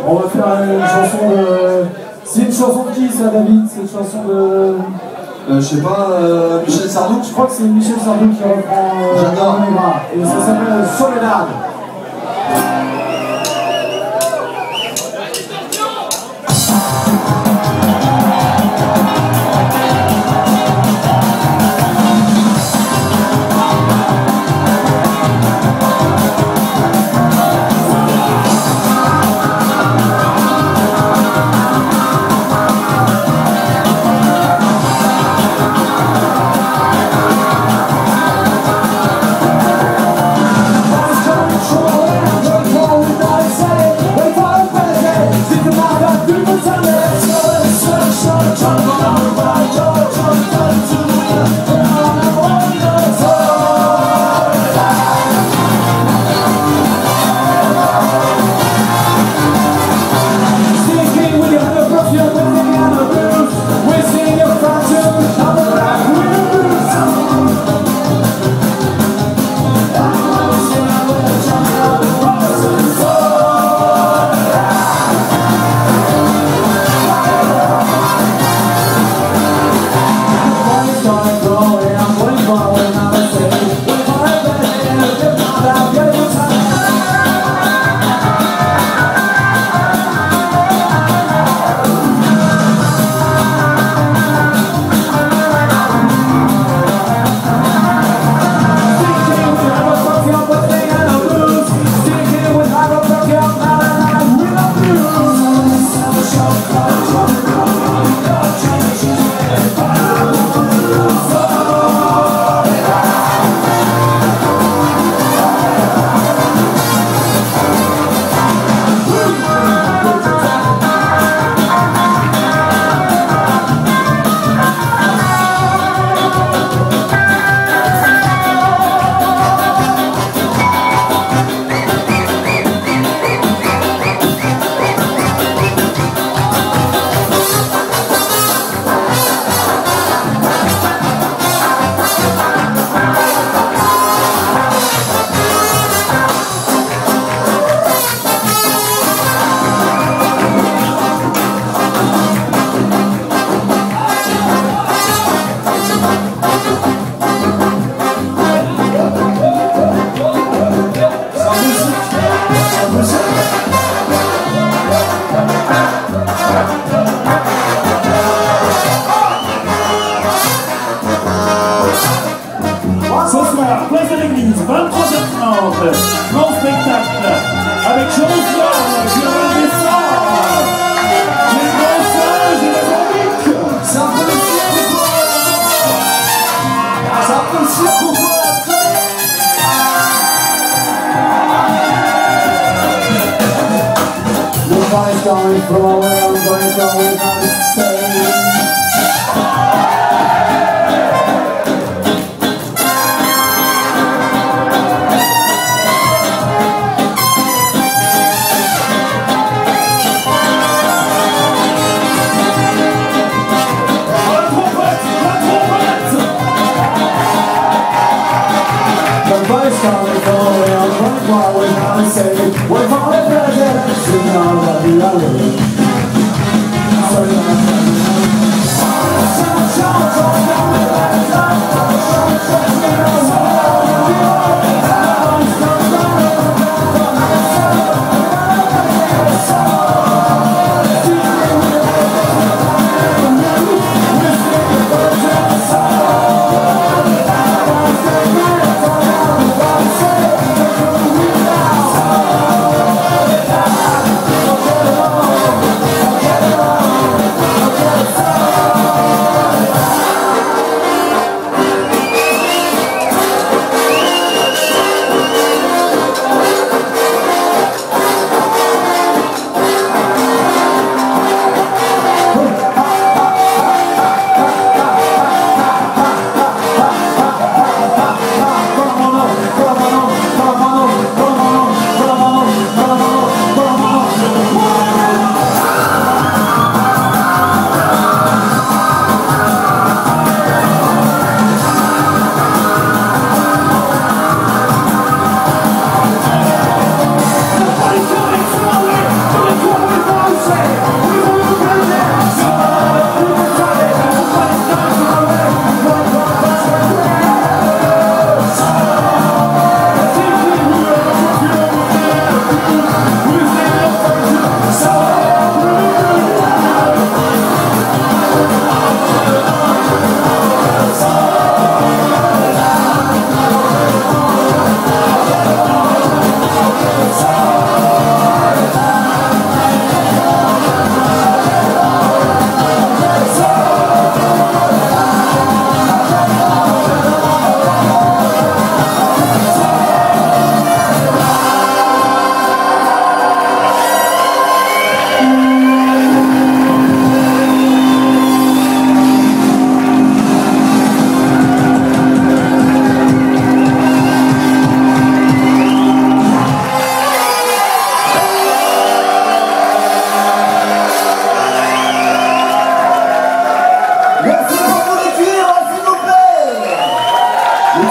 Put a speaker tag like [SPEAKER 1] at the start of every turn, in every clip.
[SPEAKER 1] On va faire une chanson de... C'est une chanson de qui ça, David? C'est une chanson de...
[SPEAKER 2] je sais pas, Michel Sardou.
[SPEAKER 1] Je crois que c'est Michel Sardou qui reprend
[SPEAKER 2] J'adore.
[SPEAKER 1] Et ça s'appelle Soledad.
[SPEAKER 3] Place de l'église, 23h30, grand spectacle, avec Jean-François, Gérald Dessart, les grands singes et les grands mics.
[SPEAKER 2] C'est un peu le cirque ou quoi? C'est un peu le cirque ou quoi?
[SPEAKER 1] The fire's going from away, I'm going on the stage. Coming from away, I'm going while we're not safe. We're for the president, sitting on the island.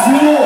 [SPEAKER 3] sûr.